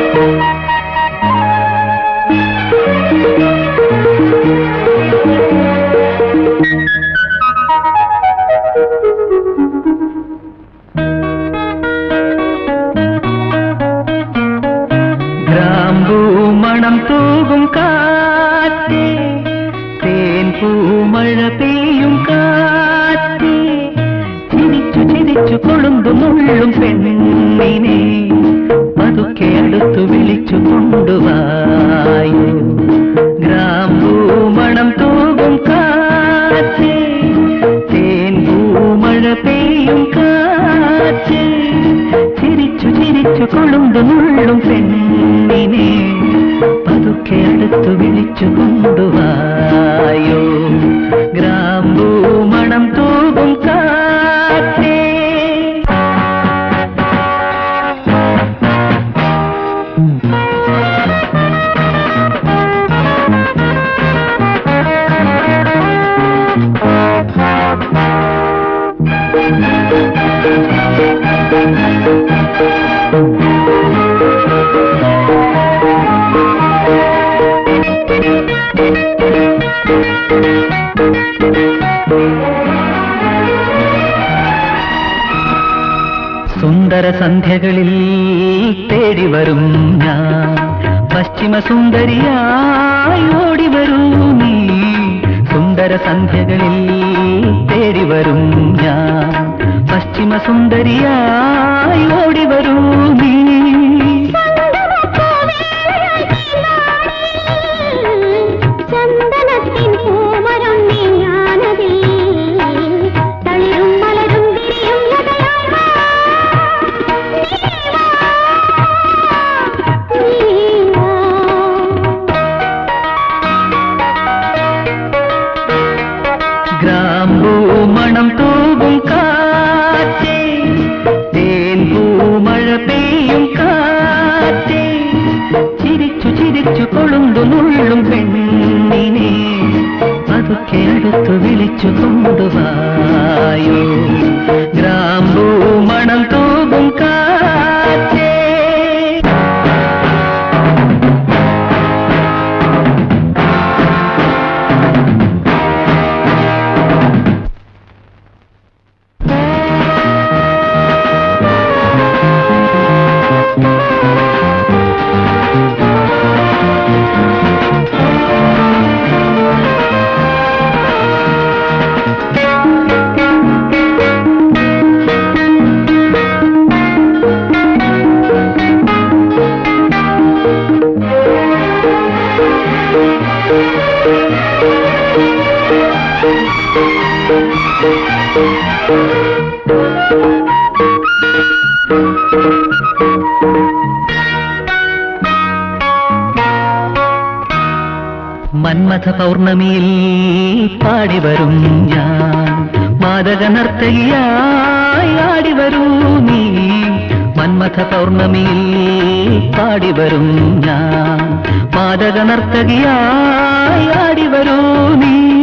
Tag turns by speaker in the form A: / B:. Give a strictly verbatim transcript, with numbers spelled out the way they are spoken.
A: மணம் தூவும் காற்றே, தேன் பூ மழை பெய்யும் காற்றே, ചിരിച്ചു ചിരിച്ചു കൊളുന്തു മുള്ളും പെണ്ണിനെ പതുക്കെ അടുത്തു വിളിച്ചു കൊണ്ടുവായോ. ഗ്രാമ്പൂ മണം തൂകും കാറ്റേ, തേൻ പൂ മഴ പെയ്യും കാറ്റേ, ചിരിച്ചു ചിരിച്ചു കൊളുന്തു മുള്ളും പെണ്ണിനെ പതുക്കെ അടുത്തു വിളിച്ചു കൊണ്ടുവായോ. ഗ്രാമ്പൂ മണം തൂകും കാറ്റേ. സുന്ദര സന്ധ്യകളിൽ തേടി വരും ഞാൻ, പശ്ചിമ സുന്ദരിയായി ഓടി വരൂ നീ. സുന്ദര സന്ധ്യകളിൽ തേടി വരും ഞാൻ, പശ്ചിമ സുന്ദരിയായി ഓടി വരൂ നീ. ഗ്രാമ്പൂ മണം തൂകും കാറ്റേ, തേൻ പൂ മഴ പെയ്യും കാറ്റേ, ചിരിച്ചു ചിരിച്ചു കൊളുന്തു നുള്ളും പെണ്ണിനെ പതുക്കെ അടുത്തു വിളിച്ചു കൊണ്ടുവായോ. ഗ്രാമ്പൂ മണം തൂകും കാറ്റേ. മന്മഥ പൗർണമിയിൽ പാടി വരും ഞാൻ, മാദക നർത്തകിയായി ആടി വരൂ നീ. മന്മഥ പൗർണമിയിൽ പാടി വരും ഞാൻ, മാദക നർത്തകിയായി ആടി വരൂ നീ.